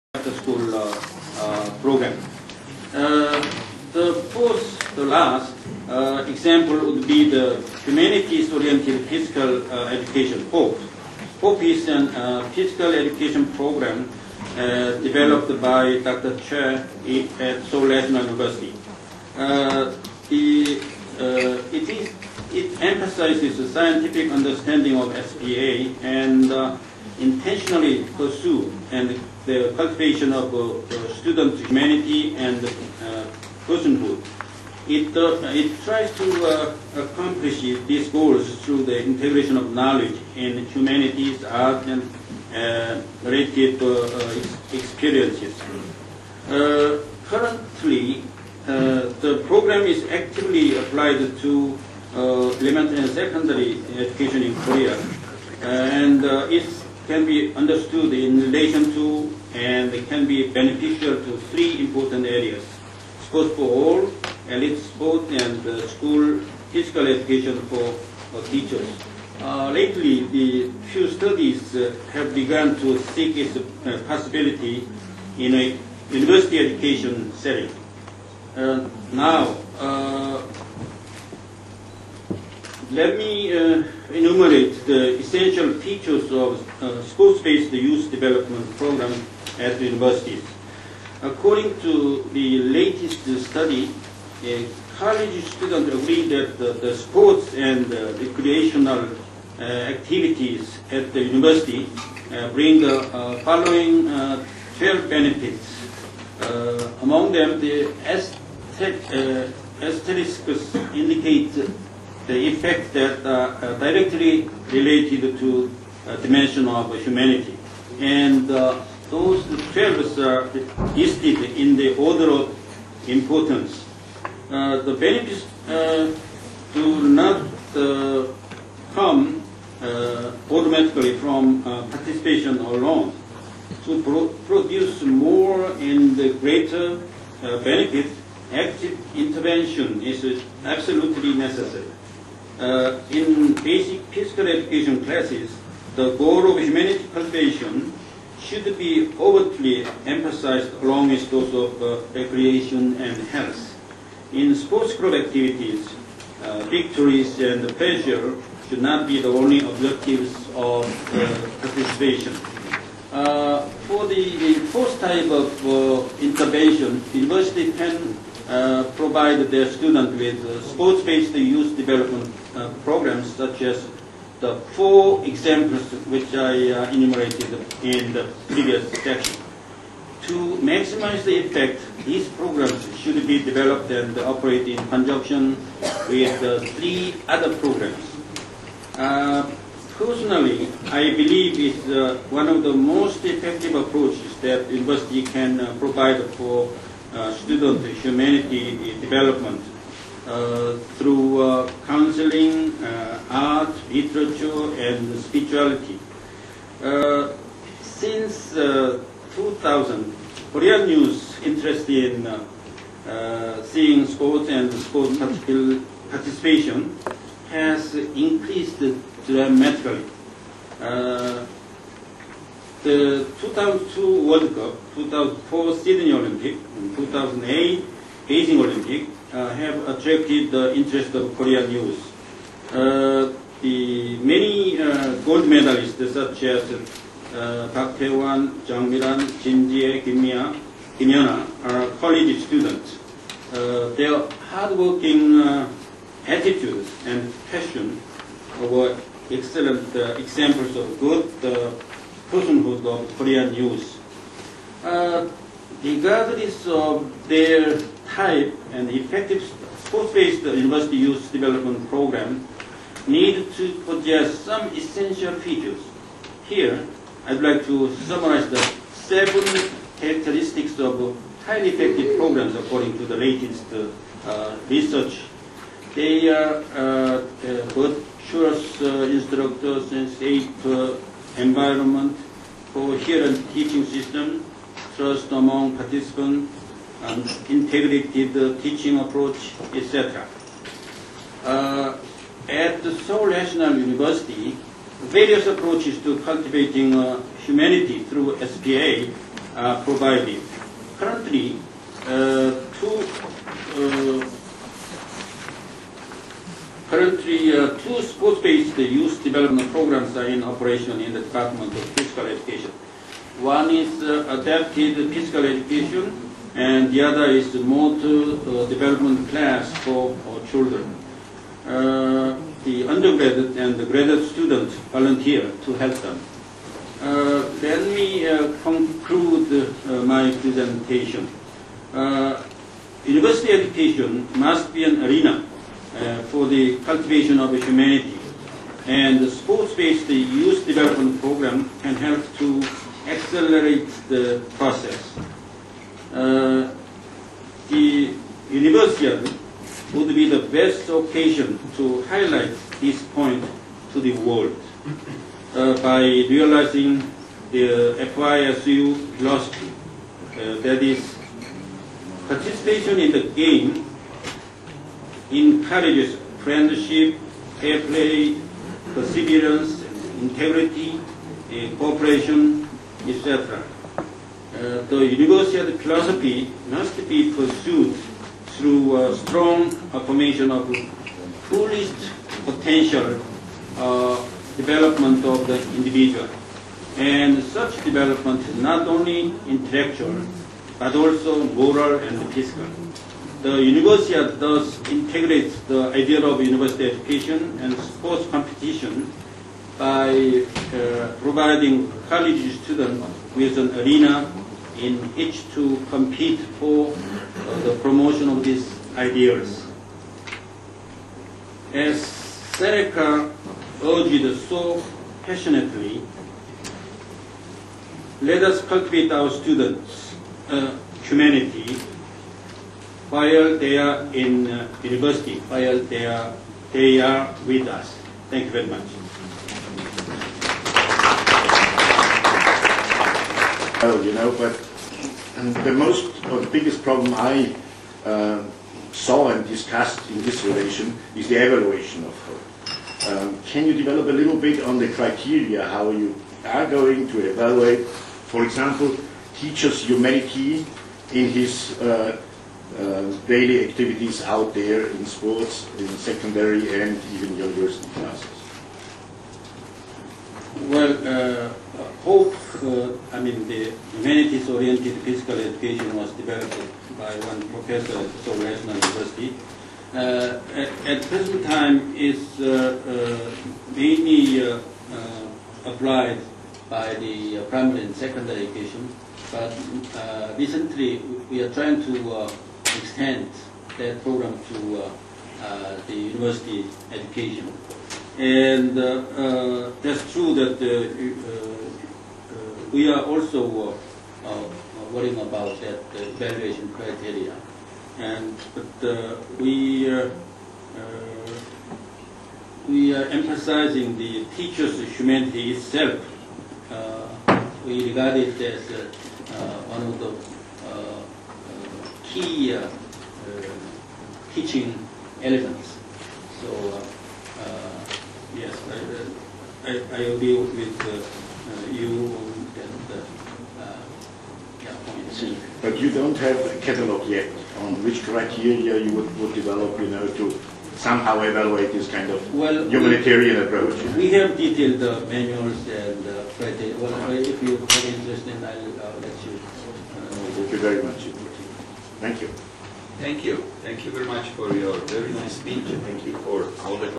after school program. The fourth, the last example would be the humanities-oriented physical education, HOPE. HOPE is a physical education program developed by Dr. Che at Seoul National University. It emphasizes the scientific understanding of SPA and intentionally pursue and the cultivation of student humanity and personhood. It tries to accomplish these goals through the integration of knowledge in humanities, art, and related experiences. Currently, the program is actively applied to elementary and secondary education in Korea, and it can be understood in relation to and it can be beneficial to three important areas: sports for all, elite sport, and school physical education for teachers. Lately, the few studies have begun to seek its possibility in a university education setting. Now, let me enumerate the essential features of sports-based youth development program at the universities. According to the latest study, college students agree that the sports and recreational activities at the university bring the following 12 benefits. Among them, the asterisks indicate the effect that are directly related to dimension of humanity. And those 12 are listed in the order of importance. The benefits do not come automatically from participation alone. To produce more and greater benefit, active intervention is absolutely necessary. In basic physical education classes, the goal of humanity cultivation should be overtly emphasized along with those of recreation and health. In sports club activities, victories and pleasure should not be the only objectives of participation. For the fourth type of intervention, the university can provide their students with sports-based youth development programs, such as the four examples which I enumerated in the previous section. To maximize the effect, these programs should be developed and operate in conjunction with three other programs. Personally, I believe it's one of the most effective approaches that university can provide for student humanity development through counseling, art, literature, and spirituality. Since 2000, Korean youth interested in seeing sports and sports participation has increased dramatically. The 2002 World Cup, 2004 Sydney Olympic, and 2008 Beijing Olympic have attracted the interest of Korean youth. The many gold medalists such as Park Tae-won, Jang Mi-ran, Jin Ji-hye, Kim Yeona are college students. Their hardworking attitudes and passion were excellent examples of good personhood of Korean youth. Regardless of their type, and effective sports-based university youth development program need to possess some essential features. Here, I'd like to summarize the 7 characteristics of highly effective programs according to the latest research. They are virtuous instructors and safe environment, coherent teaching system, trust among participants, integrated teaching approach, etc. At the Seoul National University, various approaches to cultivating humanity through SPA are provided. Currently, two sports-based youth development programs are in operation in the Department of Physical Education. One is adapted physical education, and the other is the motor development class for children. The undergraduate and the graduate students volunteer to help them. Let me conclude my presentation. University education must be an arena for the cultivation of humanity, and the sports-based youth development program can help to accelerate the process. The Universiade would be the best occasion to highlight this point to the world by realizing the FYSU philosophy, that is, participation in the game encourages friendship, fair play, perseverance, integrity, cooperation, etc. The Universiade philosophy must be pursued through strong affirmation of fullest potential development of the individual. And such development is not only intellectual, but also moral and physical. The Universiade thus integrates the idea of university education and sports competition by providing college students with an arena in which to compete for the promotion of these ideals. As Seneca urged so passionately, let us cultivate our students' humanity while they are in university, while they are with us. Thank you very much. Well, you know, but the most or the biggest problem I saw and discussed in this relation is the evaluation of her. Can you develop a little bit on the criteria how you are going to evaluate, for example, teacher's humanity in his daily activities out there in sports, in secondary and even university classes? Well, the humanities-oriented physical education was developed by one professor at Seoul National University. At present time, is mainly applied by the primary and secondary education, but recently we are trying to extend that program to the university education. And that's true that we are also worrying about that evaluation criteria. But we are emphasizing the teacher's humanity itself. We regard it as one of the key teaching elements. So yes, I agree with you on that point. But you don't have a catalog yet on which criteria you would develop, you know, to somehow evaluate this kind of humanitarian approach. We have detailed manuals and criteria. Well, if you have interest, then I'll let you. Thank you very much. Thank you. Thank you. Thank you very much for your very nice speech. Thank you for all the